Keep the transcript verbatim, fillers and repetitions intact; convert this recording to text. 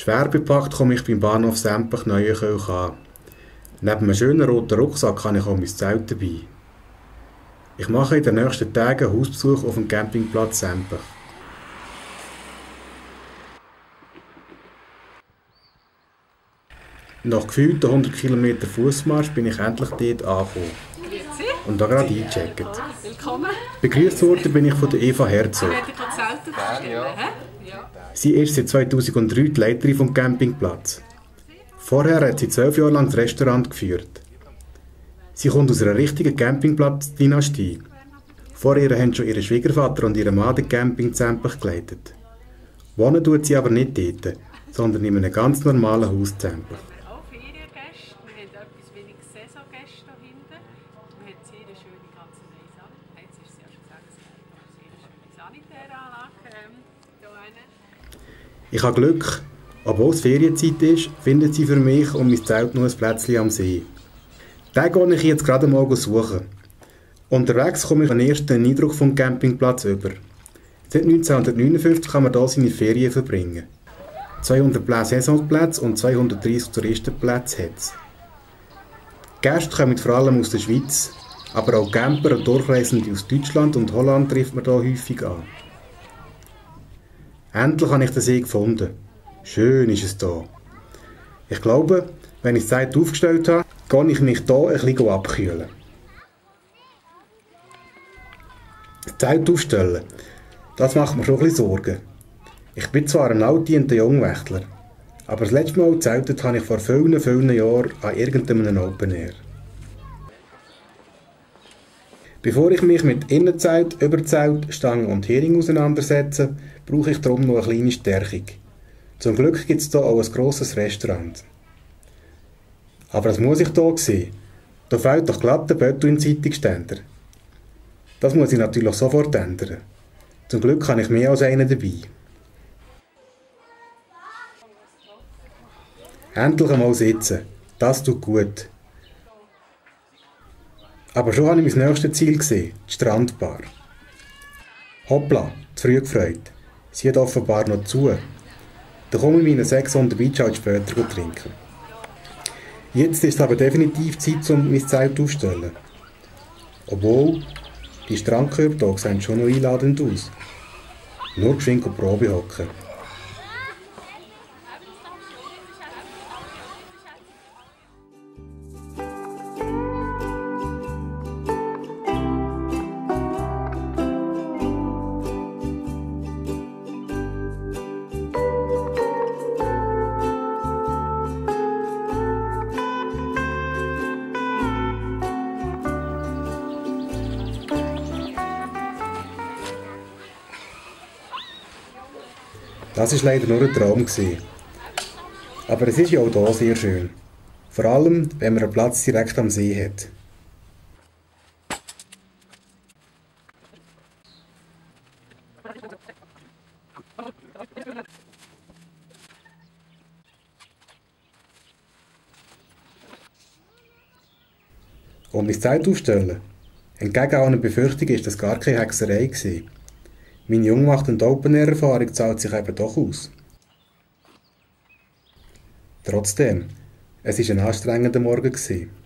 Schwer bepackt komme ich beim Bahnhof Sempach-Neuenkirch an. Neben einem schönen roten Rucksack habe ich auch mein Zelt dabei. Ich mache in den nächsten Tagen einen Hausbesuch auf dem Campingplatz Sempach. Nach gefühlten hundert Kilometer Fußmarsch bin ich endlich dort angekommen. Und da gerade eingecheckt. Willkommen. Begrüßt worden bin ich von der Eva Herzog. Sie ist seit zweitausenddrei die Leiterin vom Campingplatz. Vorher hat sie zwölf Jahre lang das Restaurant geführt. Sie kommt aus einer richtigen Campingplatz-Dynastie. Vor ihr haben schon ihre Schwiegervater und ihre Mann den Camping Sempach geleitet. Wohnen tut sie aber nicht dort, sondern in einem ganz normalen Haus Sempach. Auch Feriengäste. Wir haben etwas wenig Saisongäste hier hinten. Wir haben sehr schöne ganz neue Sanitär. Jetzt ist es ja schon gesagt, sehr schöne Sanitäranlage hier hinten. Ich habe Glück. Obwohl es Ferienzeit ist, findet sie für mich und mein Zelt noch ein Plätzchen am See. Den gehe ich jetzt gerade mal suchen. Unterwegs komme ich einen ersten Eindruck vom Campingplatz über. Seit neunzehnhundertneunundfünfzig kann man hier seine Ferien verbringen. zweihundert Saisonplätze und zweihundertdreissig Touristenplätze hat es. Die Gäste kommen vor allem aus der Schweiz, aber auch Camper und Durchreisende aus Deutschland und Holland trifft man hier häufig an. Endlich habe ich den See gefunden. Schön ist es hier. Ich glaube, wenn ich das Zelt aufgestellt habe, gehe ich mich hier ein bisschen abkühlen. Das Zelt aufstellen, das macht mir schon ein bisschen Sorgen. Ich bin zwar ein altdienter Jungwächtler, aber das letzte Mal gezeltet habe ich vor vielen, vielen Jahren an irgendeinem Open Air. Bevor ich mich mit Innenzelt, Überzelt, Stangen und Hering auseinandersetze, brauche ich darum noch eine kleine Stärkung. Zum Glück gibt es hier auch ein grosses Restaurant. Aber das muss ich hier sehen. Da fehlt doch glatt der Böttel im Zeitungsständer. Das muss ich natürlich sofort ändern. Zum Glück habe ich mehr als einen dabei. Endlich einmal sitzen. Das tut gut. Aber schon habe ich mein nächstes Ziel gesehen, die Strandbar. Hoppla, zu früh gefreut. Sie hat offenbar noch zu. Dann komme ich meine sechs on the Beach halt später trinken. Jetzt ist es aber definitiv Zeit, um mein Zelt aufzustellen. Obwohl, die Strandkörbe hier sehen schon noch einladend aus. Nur geschwind auf die Probe hocken. Das war leider nur ein Traum. Aber es ist ja auch hier sehr schön. Vor allem, wenn man einen Platz direkt am See hat. Um mein Zelt aufzustellen. Entgegen allen Befürchtungen war das gar keine Hexerei gewesen. Meine Jungmacht- und Open-Air-Erfahrung zahlt sich eben doch aus. Trotzdem, es war ein anstrengender Morgen gewesen.